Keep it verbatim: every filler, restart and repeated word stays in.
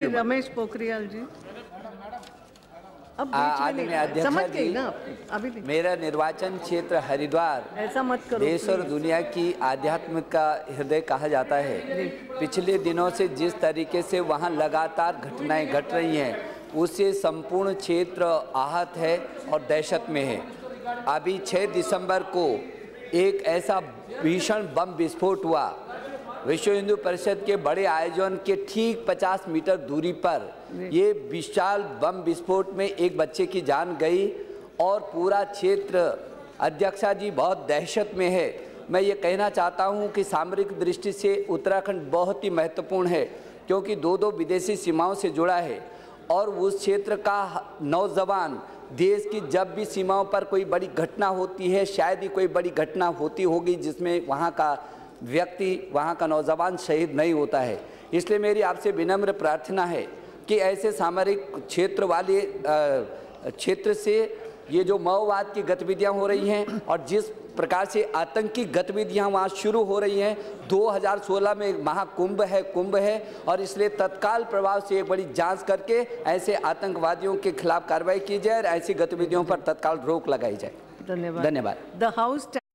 के बाद रमेश पोखरियाल जी, अब आदरणीय अध्यक्ष जी, ना अभी नहीं। मेरा निर्वाचन क्षेत्र हरिद्वार ऐसा मत करो, देश और दुनिया की आध्यात्मिक का हृदय कहा जाता है। पिछले दिनों से जिस तरीके से वहां लगातार घटनाएं घट रही हैं, उससे संपूर्ण क्षेत्र आहत है और दहशत में है। अभी छह दिसंबर को एक ऐसा भीषण बम विस्फोट हुआ विश्व हिंदू परिषद के बड़े आयोजन के ठीक पचास मीटर दूरी पर। ये विशाल बम विस्फोट में एक बच्चे की जान गई और पूरा क्षेत्र, अध्यक्षा जी, बहुत दहशत में है। मैं ये कहना चाहता हूँ कि सामरिक दृष्टि से उत्तराखंड बहुत ही महत्वपूर्ण है, क्योंकि दो दो विदेशी सीमाओं से जुड़ा है और उस क्षेत्र का नौजवान देश की जब भी सीमाओं पर कोई बड़ी घटना होती है, शायद ही कोई बड़ी घटना होती होगी जिसमें वहाँ का व्यक्ति, वहाँ का नौजवान शहीद नहीं होता है। इसलिए मेरी आपसे विनम्र प्रार्थना है कि ऐसे सामरिक क्षेत्र वाले क्षेत्र से ये जो माओवाद की गतिविधियाँ हो रही हैं और जिस प्रकार से आतंकी गतिविधियाँ वहाँ शुरू हो रही हैं, दो हज़ार सोलह में महाकुंभ है, कुंभ है, और इसलिए तत्काल प्रभाव से एक बड़ी जांच करके ऐसे आतंकवादियों के खिलाफ कार्रवाई की जाए और ऐसी गतिविधियों पर तत्काल रोक लगाई जाए। धन्यवाद। धन्यवाद। The house